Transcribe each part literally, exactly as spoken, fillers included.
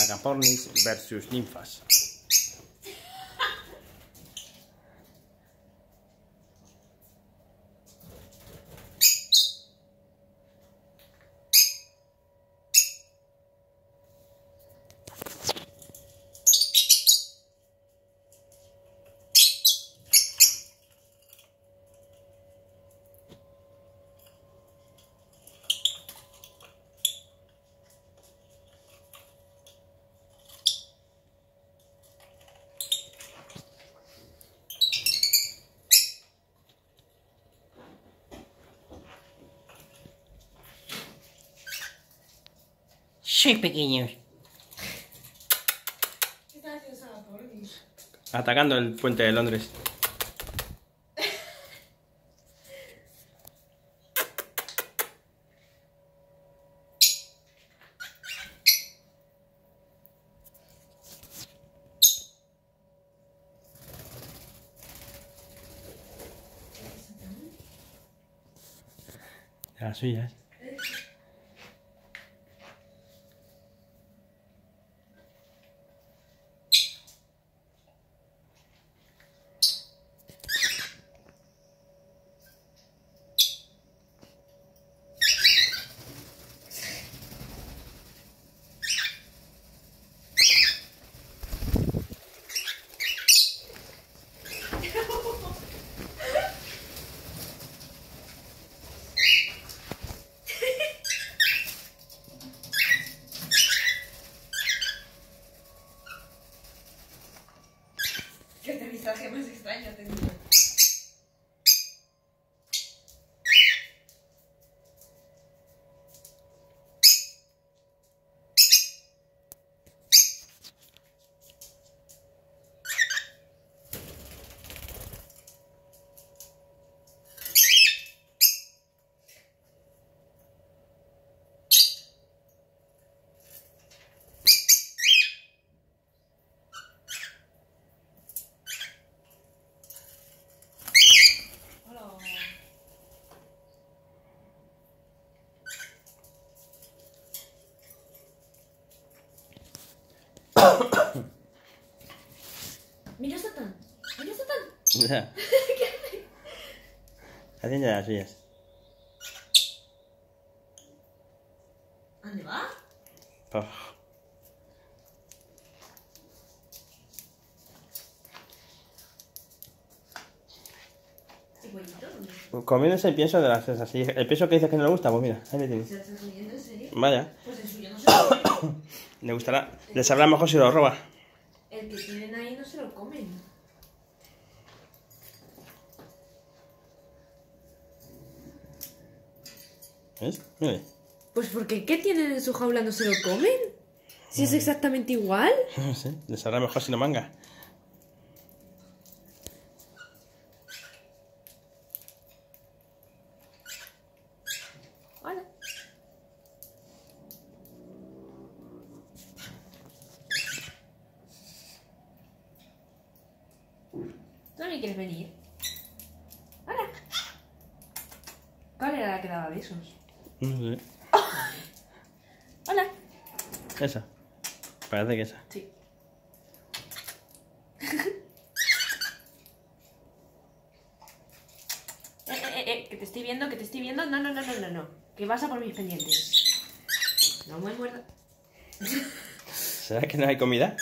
Agapornis versus ninfas. Soy pequeños. ¿Qué estás haciendo Agapornis? Atacando el puente de Londres. De las suyas. ¿Qué aterrizaje más extraño ha tenido? Mira Satán, mira Satán. Ya. ¿Qué hace? Haciendo de las suyas. ¿A dónde va? Oh. ¿El huevito? ¿Dónde? Comiéndose el pienso de las esas. El pienso que dices que no le gusta, pues mira, ahí le tienes. ¿Se lo está comiendo en serio? Vaya. Pues el suyo no se lo comen. Le gustará. Le sabrá mejor si lo roba. El que tienen ahí no se lo comen. ¿Ves? Mira. Pues porque ¿qué tienen en su jaula no se lo comen? Si es exactamente igual. No sé, le sabrá mejor si lo manga. Hola. ¿Tú también quieres venir? Hola. ¿Cuál era la que daba besos? No sé. Hola. Esa. Parece que esa. Sí. eh, eh, eh, que te estoy viendo, que te estoy viendo. No, no, no, no, no, no. Que vas a por mis pendientes. No me muerdas. ¿Será que no hay comida?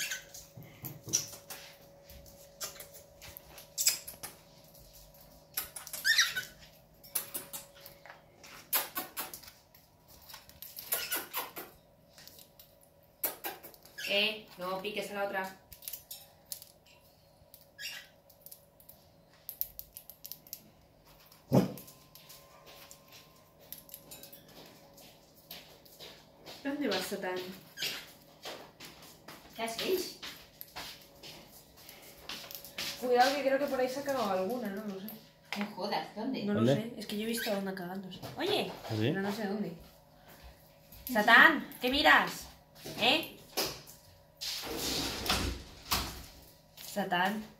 Eh, no piques a la otra. ¿Dónde vas, Satán? ¿Qué hacéis? Cuidado que creo que por ahí se ha cagado alguna, no lo sé. No jodas, ¿dónde? No ¿Dónde? lo sé, es que yo he visto a una cagándose. Oye, ¿Sí? pero no sé dónde. Satán, ¿qué miras? ¿Eh? Satán.